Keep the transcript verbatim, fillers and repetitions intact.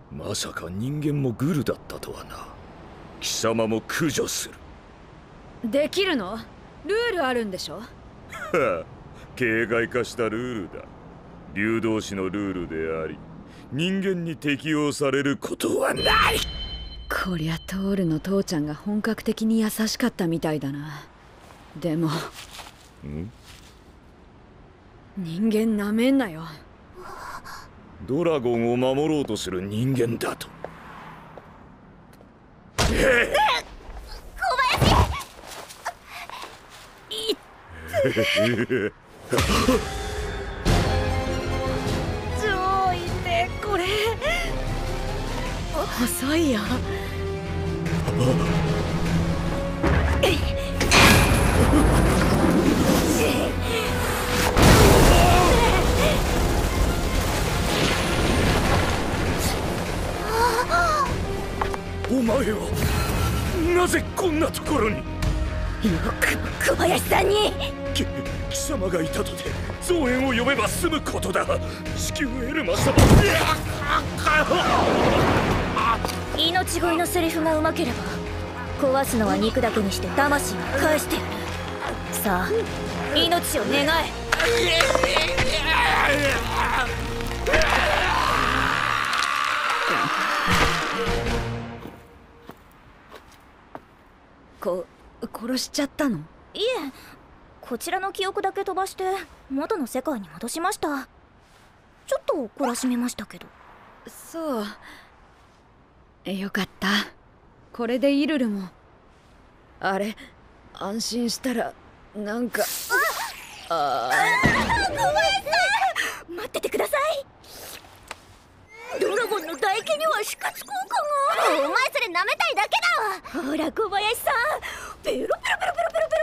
まさか人間もグルだったとはな。貴様も駆除する。 できるの？ルールあるんでしょ？ はあ、形骸化したルールだ。流動士のルールであり、人間に適用されることはない。 こりゃトールの父ちゃんが本格的に優しかったみたいだな。でもん人間なめんなよ。 ドラゴンを守ろうとする人間だと。 小林超いてこれ細いよ。 お前はなぜこんなところに？よく小林さんにき貴様がいたとて増援を呼べば済むことだ。至急エルマ様。 命乞いのセリフがうまければ壊すのは肉だけにして魂を返してやる。さあ命を願え。 こ殺しちゃったの？ いえ、こちらの記憶だけ飛ばして元の世界に戻しました。ちょっと懲らしめましたけど。 そうよかった。これでイルルもあれ安心したらなんかああ小林さん待っててください。ドラゴンの唾液には死活効果が。お前それ舐めたいだけだ。ほら小林さんペロペロペロペロペロペ